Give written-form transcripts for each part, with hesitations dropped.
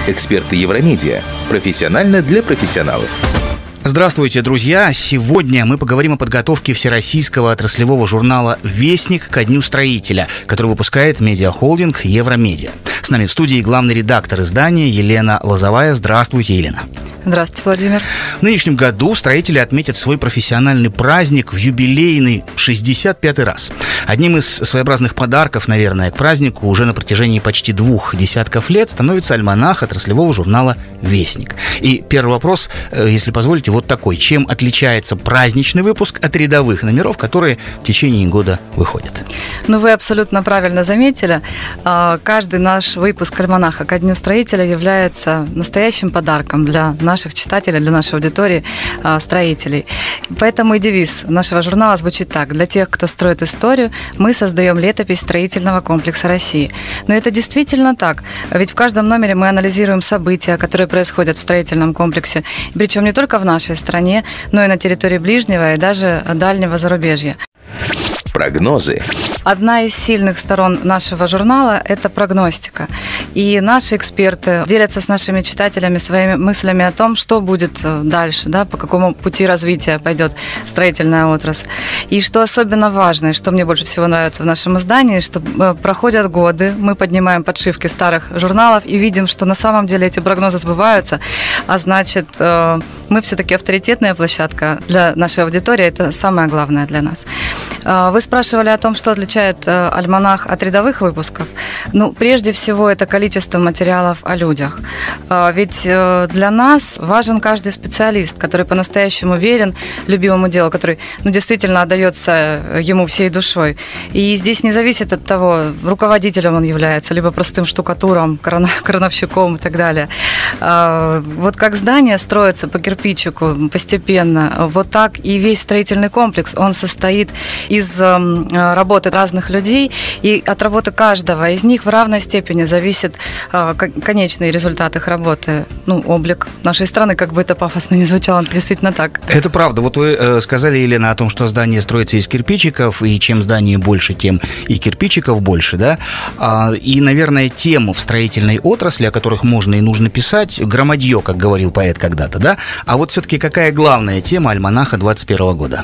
Эксперты Евромедиа. Профессионально для профессионалов. Здравствуйте, друзья! Сегодня мы поговорим о подготовке всероссийского отраслевого журнала «Вестник» ко Дню строителя, который выпускает медиахолдинг «Евромедиа». С нами в студии главный редактор издания Елена Лозовая. Здравствуйте, Елена. Здравствуйте, Владимир. В нынешнем году строители отметят свой профессиональный праздник в юбилейный 65-й раз. Одним из своеобразных подарков, наверное, к празднику уже на протяжении почти 2 десятков лет становится альманах отраслевого журнала «Вестник». И первый вопрос, если позволите, вот такой. Чем отличается праздничный выпуск от рядовых номеров, которые в течение года выходят? Ну, вы абсолютно правильно заметили. Каждый наш выпуск альманаха ко Дню строителя является настоящим подарком для наших читателей, для нашей аудитории строителей. Поэтому и девиз нашего журнала звучит так: для тех, кто строит историю, мы создаем летопись строительного комплекса России. Но это действительно так. Ведь в каждом номере мы анализируем события, которые происходят в строительном комплексе, причем не только в нашей стране, но и на территории ближнего и даже дальнего зарубежья. Прогнозы. Одна из сильных сторон нашего журнала – это прогностика. И наши эксперты делятся с нашими читателями своими мыслями о том, что будет дальше, да, по какому пути развития пойдет строительная отрасль. И что особенно важно, и что мне больше всего нравится в нашем издании, что проходят годы, мы поднимаем подшивки старых журналов и видим, что на самом деле эти прогнозы сбываются, а значит, мы все-таки авторитетная площадка для нашей аудитории, это самое главное для нас. Вы спрашивали о том, что отличает альманах от рядовых выпусков. Ну, прежде всего, это количество материалов о людях. Ведь для нас важен каждый специалист, который по-настоящему верен любимому делу, который действительно отдается ему всей душой. И здесь не зависит от того, руководителем он является, либо простым штукатуром, крановщиком и так далее. Вот как здание строится по кирпичику постепенно, вот так и весь строительный комплекс, он состоит из работы разных людей, и от работы каждого из них в равной степени зависит конечный результат их работы, облик нашей страны, как бы это пафосно не звучало, действительно так. Это правда. Вот вы сказали, Елена, о том, что здание строится из кирпичиков, и чем здание больше, тем и кирпичиков больше, да? И, наверное, тем в строительной отрасли, о которых можно и нужно писать, громадье, как говорил поэт когда-то, да? А вот все-таки какая главная тема альманаха 21 года?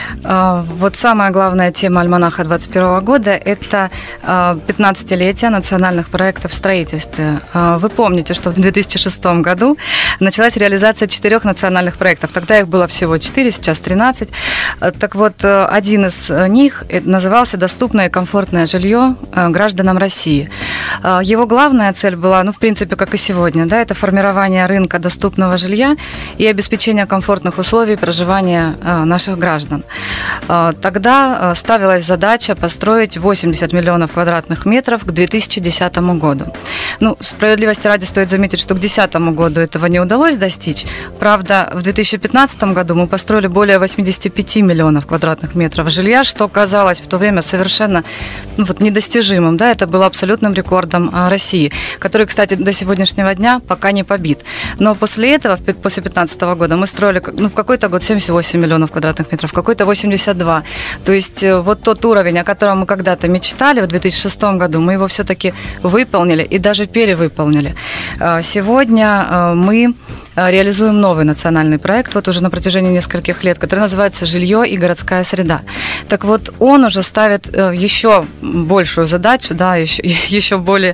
Вот самая главная тема альманаха 2021 года – это 15-летие национальных проектов в строительстве. Вы помните, что в 2006 году началась реализация 4 национальных проектов. Тогда их было всего 4, сейчас 13. Так вот, один из них назывался «Доступное и комфортное жилье гражданам России». Его главная цель была, в принципе, как и сегодня, да, это формирование рынка доступного жилья и обеспечение комфортных условий проживания наших граждан. Тогда ставилась задача построить 80 миллионов квадратных метров к 2010 году. Справедливости ради стоит заметить, что к 2010 году этого не удалось достичь. Правда, в 2015 году мы построили более 85 миллионов квадратных метров жилья, что казалось в то время совершенно недостижимым. Да? Это было абсолютным рекордом России, который, кстати, до сегодняшнего дня пока не побит. Но после этого, после 2015 года, мы строили в какой-то год 78 миллионов квадратных метров, в какой-то 82. То есть вот тот уровень, о котором мы когда-то мечтали в 2006 году, мы его все-таки выполнили и даже перевыполнили. Сегодня мы реализуем новый национальный проект, вот уже на протяжении нескольких лет, который называется «Жилье и городская среда». Так вот, он уже ставит еще большую задачу, да, еще более...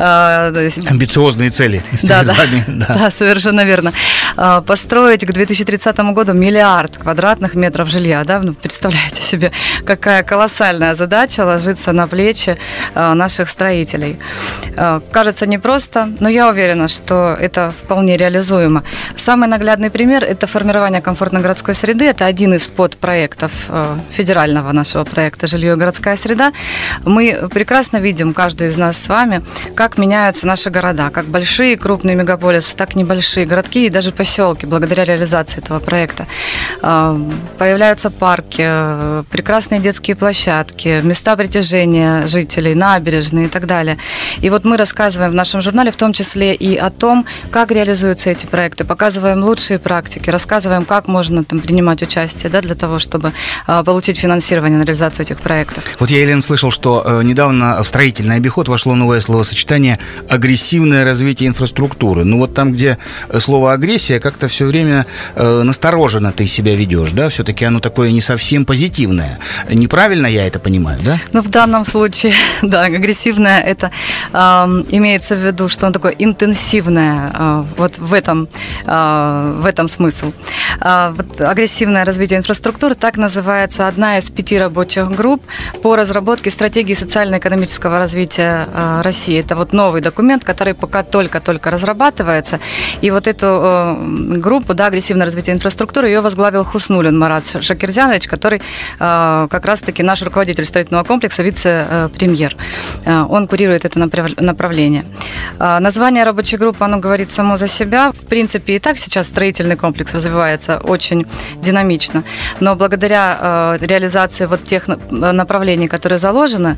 амбициозные цели. Да, совершенно верно. Построить к 2030 году 1 миллиард квадратных метров жилья, да, представляете себе, какая колоссальная задача ложится на плечи наших строителей. Кажется непросто, но я уверена, что это вполне реализуемо. Самый наглядный пример – это формирование комфортной городской среды. Это один из подпроектов федерального нашего проекта «Жилье и городская среда». Мы прекрасно видим, каждый из нас с вами, как меняются наши города, как большие крупные мегаполисы, так небольшие городки и даже поселки, благодаря реализации этого проекта. Появляются парки, прекрасные детские площадки, места притяжения жителей, набережные и так далее. И вот мы рассказываем в нашем журнале в том числе и о том, как реализуются эти проекты, проекты, показываем лучшие практики, рассказываем, как можно там принимать участие, да, для того, чтобы получить финансирование на реализацию этих проектов. Вот я, Елена, слышал, что недавно в строительный обиход вошло новое словосочетание «агрессивное развитие инфраструктуры». Ну вот там, где слово «агрессия», как-то все время настороженно ты себя ведешь, да? Все-таки оно такое не совсем позитивное. Неправильно я это понимаю, да? Ну, в данном случае, да, агрессивное, это имеется в виду, что оно такое интенсивное, вот в этом смысл. Вот агрессивное развитие инфраструктуры, так называется одна из 5 рабочих групп по разработке стратегии социально-экономического развития России. Это вот новый документ, который пока только-только разрабатывается. И вот эту группу, да, агрессивное развитие инфраструктуры, ее возглавил Хуснуллин Марат Шакирзянович, который как раз-таки наш руководитель строительного комплекса, вице-премьер. Он курирует это направление. Название рабочей группы, оно говорит само за себя. В принципе, и так сейчас строительный комплекс развивается очень динамично. Но благодаря реализации вот тех направлений, которые заложены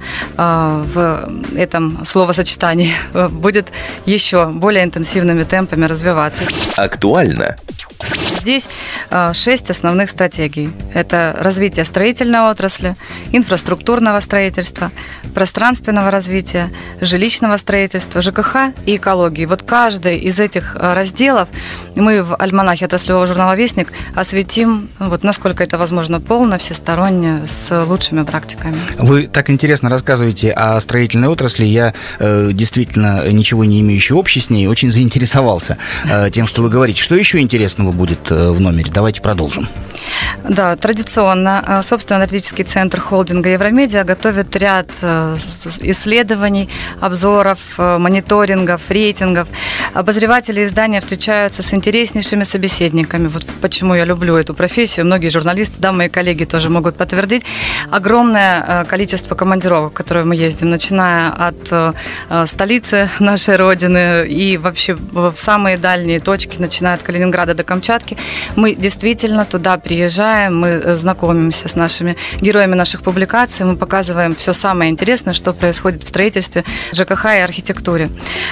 в этом словосочетании, будет еще более интенсивными темпами развиваться. Актуально. Здесь 6 основных стратегий. Это развитие строительной отрасли, инфраструктурного строительства, пространственного развития, жилищного строительства, ЖКХ и экологии. Вот каждый из этих разделов мы в альманахе отраслевого журнала «Вестник» осветим, вот, насколько это возможно, полно, всесторонне, с лучшими практиками. Вы так интересно рассказываете о строительной отрасли. Я действительно, ничего не имеющий общий с ней, очень заинтересовался тем, что вы говорите. Что еще интересного будет в номере? Давайте продолжим. Да, традиционно собственный аналитический центр холдинга Евромедиа готовит ряд исследований, обзоров, мониторингов, рейтингов. Обозреватели издания встречаются с интереснейшими собеседниками. Вот почему я люблю эту профессию. Многие журналисты, да, мои коллеги тоже могут подтвердить. Огромное количество командировок, в которые мы ездим, начиная от столицы нашей Родины и вообще в самые дальние точки, начиная от Калининграда до Камчатки. Мы действительно туда приезжаем, мы знакомимся с нашими героями наших публикаций, мы показываем все самое интересное, что происходит в строительстве, ЖКХ и архитектуре.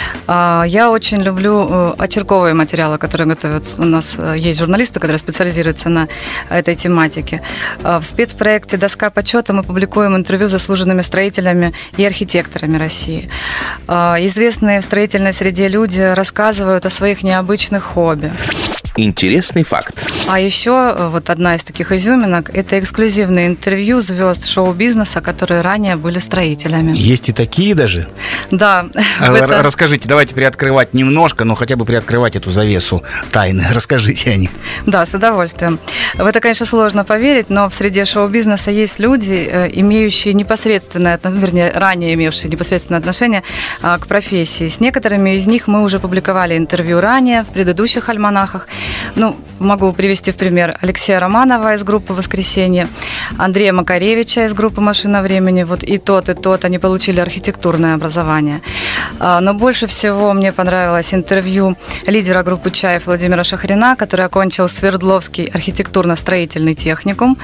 Я очень люблю очерковые материалы, которые готовят. У нас есть журналисты, которые специализируются на этой тематике. В спецпроекте «Доска почета» мы публикуем интервью с заслуженными строителями и архитекторами России. Известные в строительной среде люди рассказывают о своих необычных хобби. Интересный факт. А еще вот одна из таких изюминок – это эксклюзивное интервью звезд шоу-бизнеса, которые ранее были строителями. Есть и такие даже? Да. Расскажите, давайте приоткрывать немножко, но хотя бы приоткрывать эту завесу тайны. Расскажите о них. Да, с удовольствием. В это, конечно, сложно поверить, но в среде шоу-бизнеса есть люди, имеющие непосредственное, вернее, ранее имевшие непосредственное отношение к профессии. С некоторыми из них мы уже публиковали интервью ранее, в предыдущих альманахах. Ну, могу привести в пример Алексея Романова из группы «Воскресенье», Андрея Макаревича из группы «Машина времени». Вот и тот, они получили архитектурное образование. Но больше всего мне понравилось интервью лидера группы «Чайф» Владимира Шахрина, который окончил Свердловский архитектурно-строительный техникум.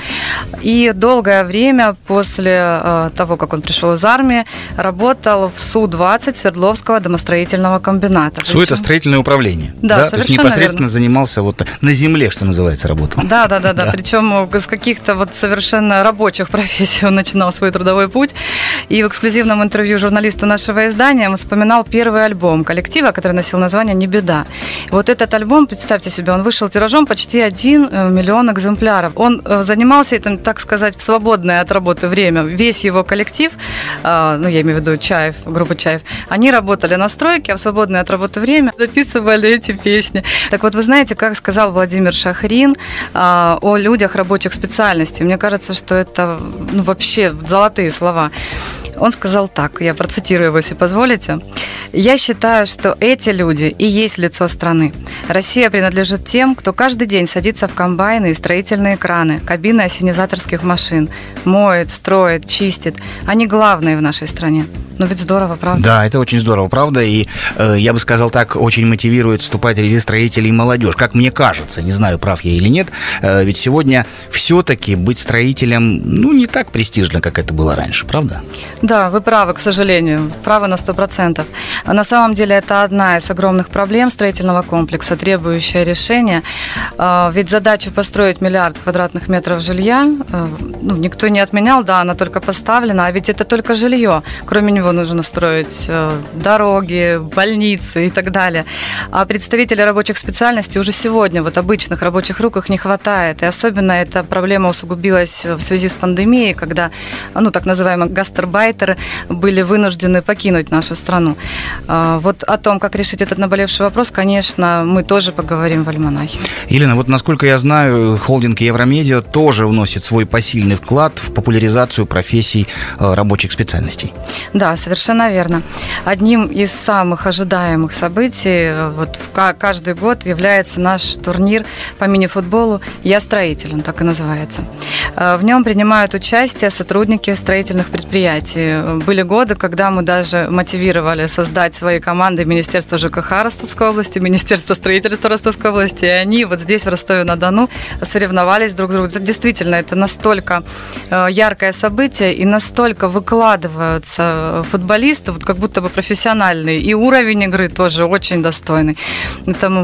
И долгое время после того, как он пришел из армии, работал в СУ-20 Свердловского домостроительного комбината. СУ – это строительное управление. Да, то есть непосредственно занимался вот на земле, что называется, работал. Да. Причем с каких-то вот совершенно рабочих профессий он начинал свой трудовой путь. И в эксклюзивном интервью журналисту нашего издания он вспоминал первый альбом коллектива, который носил название «Не беда». И вот этот альбом, представьте себе, он вышел тиражом почти 1 миллион экземпляров. Он занимался этим, так сказать, в свободное от работы время. Весь его коллектив, ну, я имею в виду Чайф, группа Чайф, они работали на стройке, а в свободное от работы время записывали эти песни. Так вот, вы знаете, как сказал Владимир Шахрин о людях рабочих специальностей. Мне кажется, что это вообще золотые слова. Он сказал так, я процитирую его, если позволите. «Я считаю, что эти люди и есть лицо страны. Россия принадлежит тем, кто каждый день садится в комбайны и строительные краны, кабины ассенизаторских машин, моет, строит, чистит. Они главные в нашей стране». Ну ведь здорово, правда? Да, это очень здорово, правда. И я бы сказал так, очень мотивирует вступать в ряды строителей молодежь. Как мне кажется, не знаю, прав я или нет, ведь сегодня все-таки быть строителем, не так престижно, как это было раньше, правда? Да, вы правы, к сожалению, правы на 100%. На самом деле это одна из огромных проблем строительного комплекса, требующая решения. Ведь задачу построить 1 миллиард квадратных метров жилья, никто не отменял, да, она только поставлена, а ведь это только жилье. Кроме него нужно строить дороги, больницы и так далее. А представителей рабочих специальностей уже сегодня, вот обычных рабочих рук их не хватает. И особенно эта проблема усугубилась в связи с пандемией, когда, так называемые гастарбайтеры были вынуждены покинуть нашу страну. Вот о том, как решить этот наболевший вопрос, конечно, мы тоже поговорим в «Альманахе». Елена, вот насколько я знаю, холдинг Евромедиа тоже вносит свой посильный вклад в популяризацию профессий рабочих специальностей. Да, совершенно верно. Одним из самых ожидаемых событий каждый год является наш турнир по мини-футболу «Я строитель», он так и называется. В нем принимают участие сотрудники строительных предприятий. Были годы, когда мы даже мотивировали создать свои команды Министерства ЖКХ Ростовской области, Министерства строительства Ростовской области, и они вот здесь, в Ростове-на-Дону, соревновались друг с другом. Действительно, это настолько яркое событие, и настолько выкладываются футболисты, как будто бы профессиональные, и уровень игры тоже очень достойный. Там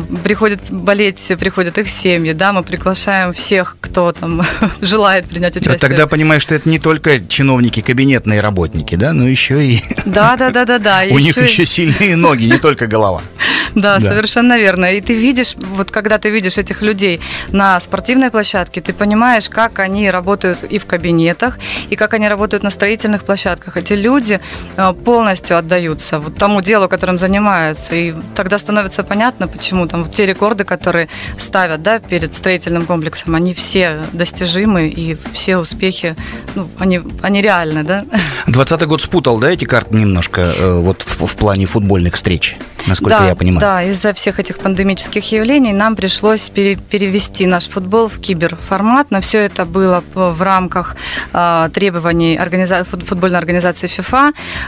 приходят их семьи, да, мы приглашаем всех, кто там желает принять участие. Тогда понимаешь, что это не только чиновники, кабинетные работники, да, но еще и... Да. У них еще сильные ноги, не только голова. Да, совершенно верно. И ты видишь, когда ты видишь этих людей на спортивной площадке, ты понимаешь, как они работают и в кабинетах, и как они работают на строительных площадках. Эти люди полностью отдаются тому делу, которым занимаются. И тогда становится понятно, почему там те рекорды, которые ставят, да, перед строительным комплексом, они все достижимы, и все успехи, они реальны, да. 2020 год спутал, да, эти карты немножко в плане футбольных встреч, насколько я понимаю. Да, из-за всех этих пандемических явлений нам пришлось перевести наш футбол в киберформат, но все это было в рамках требований футбольной организации ФИФА.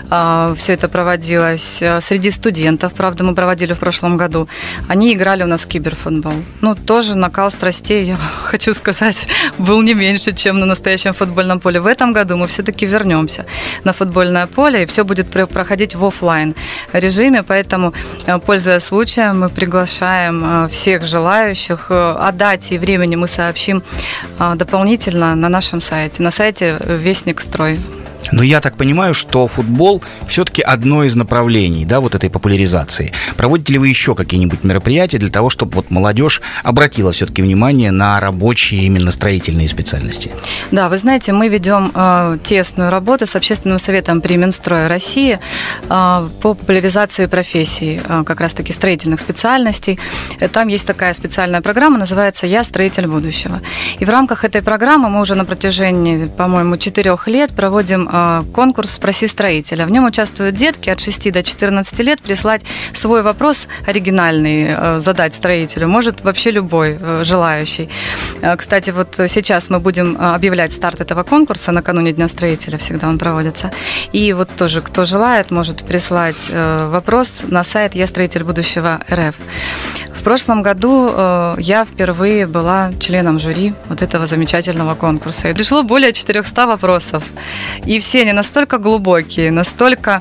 Все это проводилось среди студентов, правда, мы проводили в прошлом году. Они играли у нас в киберфутбол. Тоже накал страстей, я хочу сказать, был не меньше, чем на настоящем футбольном поле. В этом году мы все-таки вернемся на футбольное поле, и все будет проходить в офлайн режиме, поэтому, пользуясь случаем, мы приглашаем всех желающих. О дате и времени мы сообщим дополнительно на нашем сайте, на сайте Вестник Строй. Но я так понимаю, что футбол все-таки одно из направлений, да, этой популяризации. Проводите ли вы еще какие-нибудь мероприятия для того, чтобы молодежь обратила все-таки внимание на рабочие, именно строительные специальности? Да, вы знаете, мы ведем тесную работу с Общественным советом при Минстрое России по популяризации профессий, как раз-таки строительных специальностей. Там есть такая специальная программа, называется «Я строитель будущего». И в рамках этой программы мы уже на протяжении, по-моему, 4 лет проводим конкурс «Спроси строителя». В нем участвуют детки от 6 до 14 лет. Прислать свой вопрос оригинальный, задать строителю может вообще любой желающий. Кстати, сейчас мы будем объявлять старт этого конкурса накануне Дня строителя, всегда он проводится. И тоже, кто желает, может прислать вопрос на сайт «Я строитель будущего РФ». В прошлом году я впервые была членом жюри этого замечательного конкурса. И пришло более 400 вопросов. И все они настолько глубокие, настолько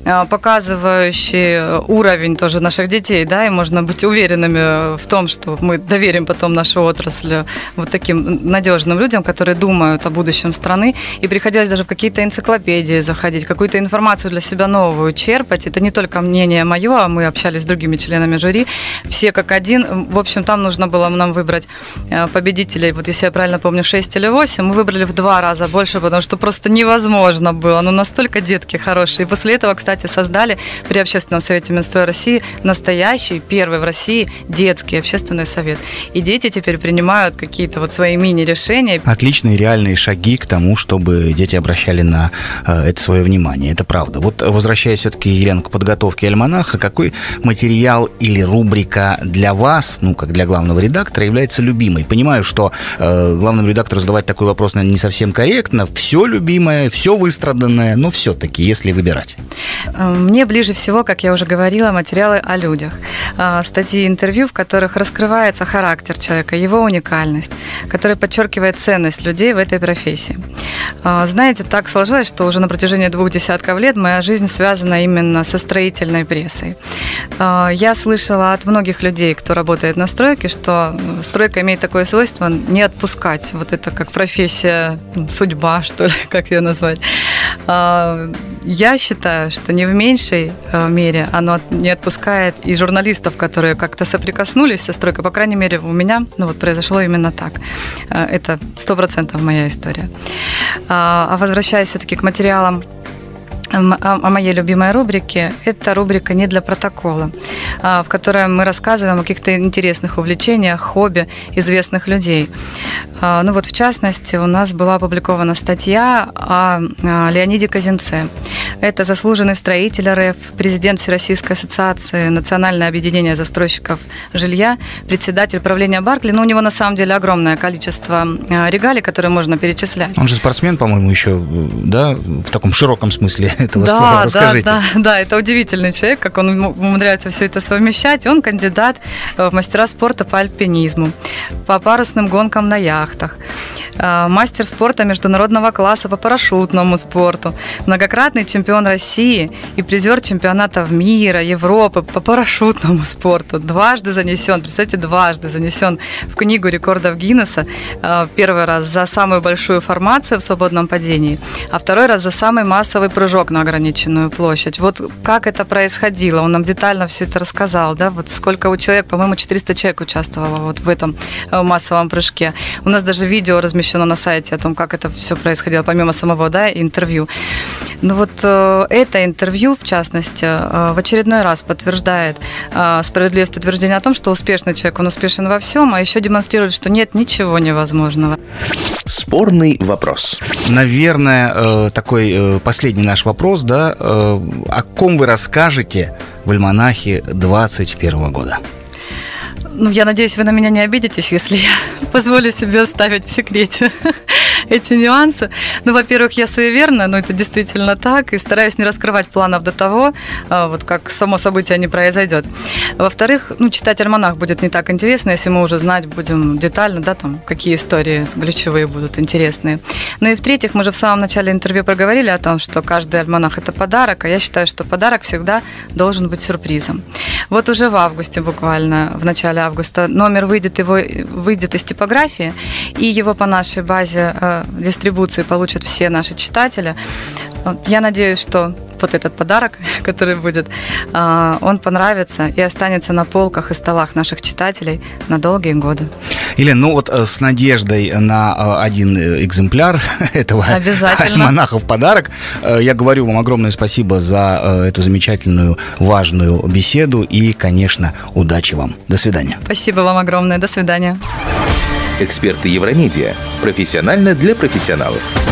показывающие уровень тоже наших детей, да, и можно быть уверенными в том, что мы доверим потом нашу отрасль таким надежным людям, которые думают о будущем страны, и приходилось даже в какие-то энциклопедии заходить, какую-то информацию для себя новую черпать. Это не только мнение мое, а мы общались с другими членами жюри, все как один. В общем, там нужно было нам выбрать победителей, если я правильно помню, 6 или 8, мы выбрали в 2 раза больше, потому что просто невозможно было, настолько детки хорошие. И после этого, кстати, создали при Общественном совете Минстроя России настоящий, первый в России детский общественный совет. И дети теперь принимают какие-то свои мини-решения. Отличные реальные шаги к тому, чтобы дети обращали на это свое внимание. Это правда. Возвращаясь все-таки, Елена, к подготовке альманаха, какой материал или рубрика для вас, как для главного редактора, является любимой? Понимаю, что главному редактору задавать такой вопрос, наверное, не совсем корректно. Все любимое, все выстраданное, но все-таки, если выбирать. Мне ближе всего, как я уже говорила, материалы о людях. Статьи, интервью, в которых раскрывается характер человека, его уникальность, который подчеркивает ценность людей в этой профессии. Знаете, так сложилось, что уже на протяжении 2 десятков лет моя жизнь связана именно со строительной прессой. Я слышала от многих людей, кто работает на стройке, что стройка имеет такое свойство не отпускать. Вот это как профессия, судьба, что ли, как ее назвать. Я считаю, что не в меньшей мере оно не отпускает и журналистов, которые как-то соприкоснулись со стройкой. По крайней мере, у меня произошло именно так. Это 100% моя история. А возвращаясь все-таки к материалам о моей любимой рубрике, это рубрика «Не для протокола», в которой мы рассказываем о каких-то интересных увлечениях, хобби известных людей. В частности, у нас была опубликована статья о Леониде Казинце. Это заслуженный строитель РФ, президент Всероссийской ассоциации «Национальное объединение застройщиков жилья», председатель правления Баркли. У него на самом деле огромное количество регалий, которые можно перечислять. Он же спортсмен, по-моему, еще, да, в таком широком смысле этого слова. Расскажите. Да, это удивительный человек, как он умудряется все это совмещать. Он кандидат в мастера спорта по альпинизму, по парусным гонкам на яхтах, мастер спорта международного класса по парашютному спорту, многократный чемпион России и призер чемпионатов мира, Европы по парашютному спорту. Дважды занесен в книгу рекордов Гиннесса. Первый раз за самую большую формацию в свободном падении, а второй раз за самый массовый прыжок на ограниченную площадь. Вот как это происходило, он нам детально все это рассказал, да, вот сколько у человек, по-моему, 400 человек участвовало вот в этом массовом прыжке. У нас даже видео размещено на сайте о том, как это все происходило, помимо самого, да, интервью. Это интервью, в частности, в очередной раз подтверждает справедливость утверждения о том, что успешный человек, он успешен во всем, а еще демонстрирует, что нет ничего невозможного. Спорный вопрос. Наверное, такой последний наш вопрос, да, о ком вы расскажете в альманахе 2021 года? Я надеюсь, вы на меня не обидитесь, если я позволю себе оставить в секрете эти нюансы. Во-первых, я суеверна, это действительно так, и стараюсь не раскрывать планов до того, как само событие не произойдет. Во-вторых, читать альманах будет не так интересно, если мы уже знать будем детально, да, какие истории ключевые будут интересные. И в-третьих, мы же в самом начале интервью проговорили о том, что каждый альманах – это подарок, а я считаю, что подарок всегда должен быть сюрпризом. Вот уже в августе, буквально в начале августа, номер выйдет из типографии, и его по нашей базе дистрибуции получат все наши читатели. Я надеюсь, что вот этот подарок, который будет, он понравится и останется на полках и столах наших читателей на долгие годы. Елена, с надеждой на один экземпляр этого альманаха в подарок, я говорю вам огромное спасибо за эту замечательную, важную беседу и, конечно, удачи вам. До свидания. Спасибо вам огромное. До свидания. Эксперты Евромедиа. Профессионально для профессионалов.